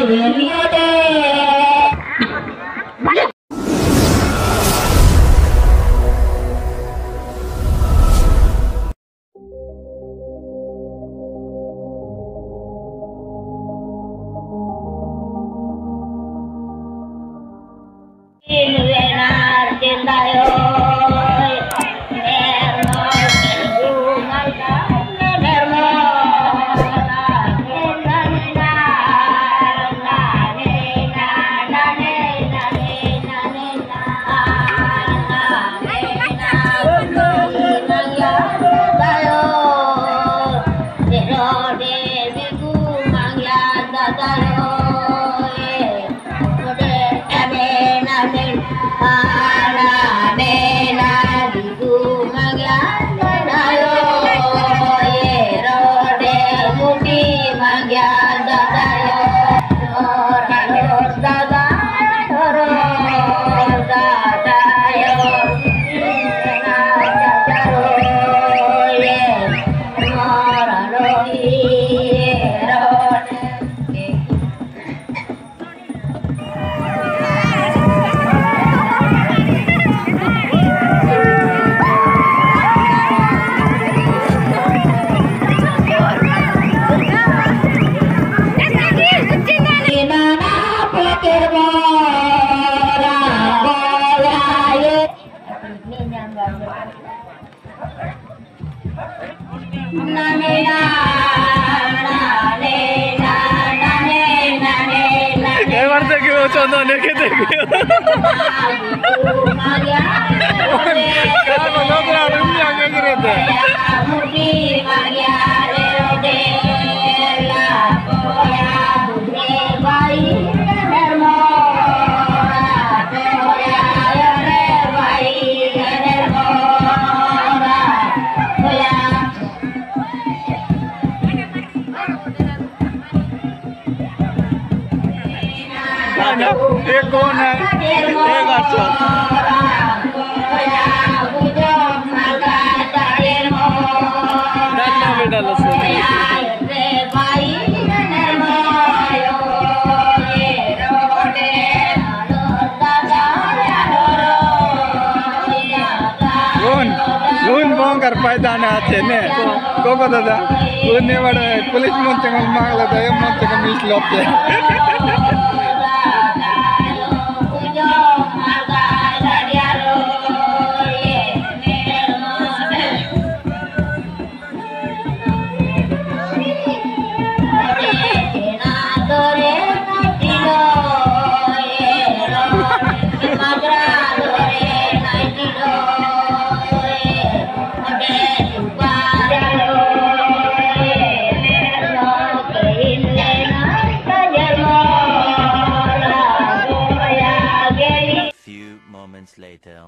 ये कौन है? एक अच्छा बेटा कर पायदा ने को दादा उन्हें बड़ा पुलिस मंत्री को मांग लेता है मंत्री का मिस लोटे later.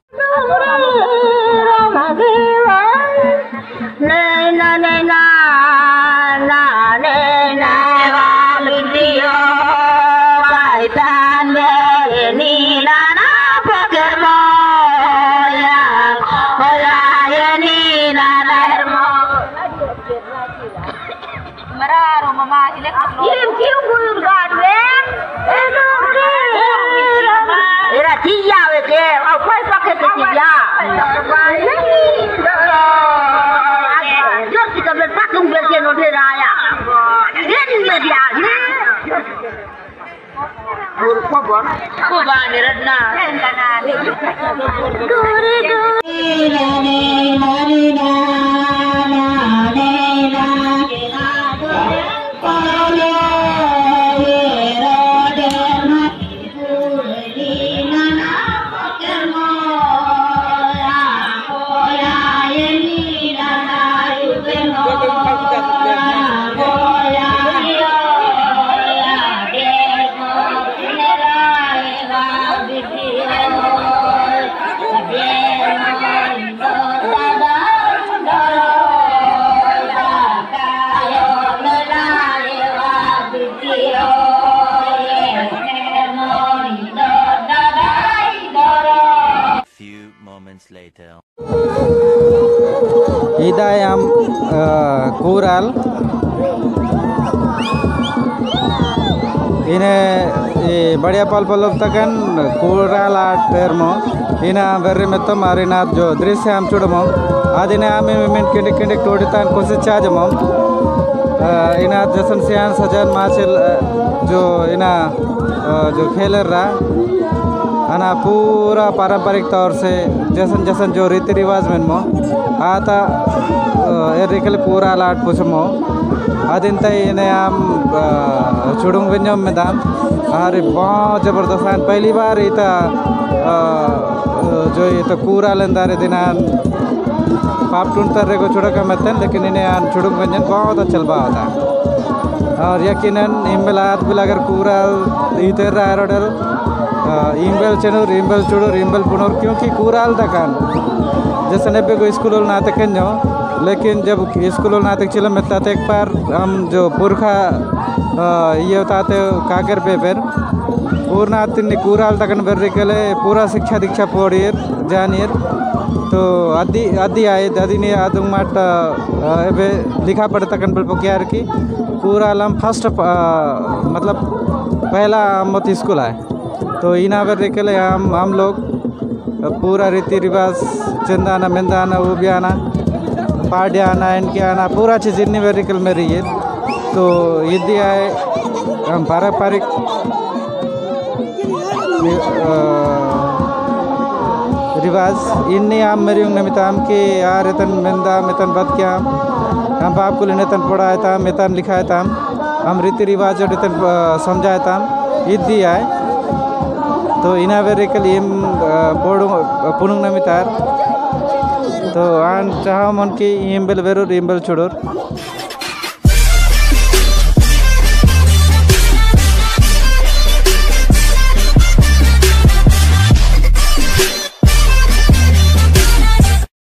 Later. Hidayam Kural ini बढ़िया पल पल तकन कूराला termo ina very meto marina jo दृश्य हम चुड़मो आदिने आमे मिनट किंडे किंडे टोडितान कोसे चाजमो ina जसन सियान सजन माचल जो ina जो खेलर रहा आना पूरा पारंपरिक तौर से जसन जसन जो रीति रिवाज में मो आता एरिकल पूरा लाट पुछमो आदिंत इन्हें हम चुड़ुंग विन्यम में दाम अरे बहुत जबरदस्त है पहली बार इता जो ये तो पूरा लेंदारे दिनान पाप टूंटर रे को चुड़ा का मतन लेकिन इन्हें आन चुड़ुंग विन्यम बहुत अच्छा लगा होता और यकीनन इम्बलात भी अगर पूरा इधर रहा रोडर इम्बल चेनूर इम्बल चुड़ूर इम्बल पुनूर क्योंकि कूराल तकान जैसे नेबे को स्कूल ना तकन जो लेकिन जब स्कूल ना तक चलो मैं ताते एक बार हम जो पुरखा ये होता थे काकर पे फिर पूर्णा तिन्नी कूराल तकन बेर्री के लिए पूरा शिक्षा दीक्षा पढ़िए जानिए तो आदि आदि आए आदि ने आदुंग माट एबे लिखा पढ़े तकन बल पक्यार की कूराल हम फर्स्ट मतलब पहला मत स्कूल आए तो इना बेर्री के लिए हम लोग पूरा रीति रिवाज चंदाना मेंदाना उबियाना पाड्याना इनके आना पूरा चीज़ इतनी वेरिकल में रही है तो यदि आए हम पारंपरिक रिवाज इन्नी आम मेरी उंग नमिताम के यार इतन मेंदा मितन बद क्या हम बाप को लेने तन पढ़ाया था मितन लिखाया था हम रीति रिवाज और इतन समझाया था यदि आए तो इना वेरिकल इम बोर्ड पुनुंग नमितार तो आन चाह मन की इम्बल वेरो इम्बल चुड़ोर